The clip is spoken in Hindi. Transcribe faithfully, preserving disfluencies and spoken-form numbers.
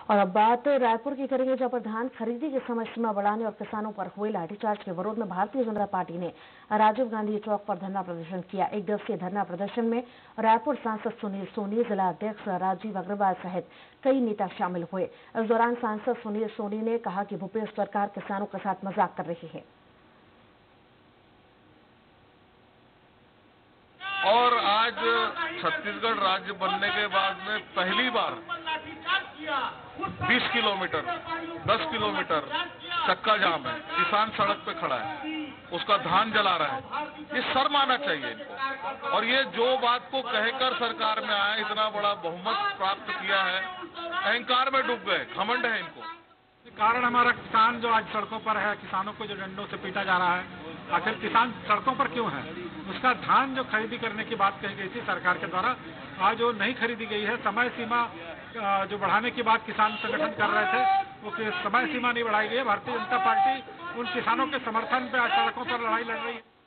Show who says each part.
Speaker 1: और अब बात रायपुर की करेंगे, जहां पर धान खरीदी की समय सीमा बढ़ाने और किसानों पर हुए लाठीचार्ज के विरोध में भारतीय जनता पार्टी ने राजीव गांधी चौक पर धरना प्रदर्शन किया। एक दिवसीय धरना प्रदर्शन में रायपुर सांसद सुनील सोनी, जिला अध्यक्ष राजीव अग्रवाल सहित कई नेता शामिल हुए। इस दौरान सांसद सुनील सोनी ने कहा कि भूपेश सरकार किसानों के साथ मजाक कर रही है।
Speaker 2: और आज छत्तीसगढ़ राज्य बनने के बाद में पहली बार बीस किलोमीटर दस किलोमीटर चक्का जाम है, किसान सड़क पे खड़ा है, उसका धान जला रहा है। ये शर्म आना चाहिए इनको। और ये जो बात को कहकर सरकार में आए, इतना बड़ा बहुमत प्राप्त किया है, अहंकार में डूब गए, घमंड है इनको।
Speaker 3: कारण हमारा किसान जो आज सड़कों पर है, किसानों को जो डंडों से पीटा जा रहा है, आखिर किसान सड़कों पर क्यों है? उसका धान जो खरीदी करने की बात कही गई थी सरकार के द्वारा, आज वो नहीं खरीदी गई है। समय सीमा जो बढ़ाने की बात किसान संगठन कर रहे थे, वो समय सीमा नहीं बढ़ाई गई है। भारतीय जनता पार्टी उन किसानों के समर्थन पे आज सड़कों पर लड़ाई लड़ रही है।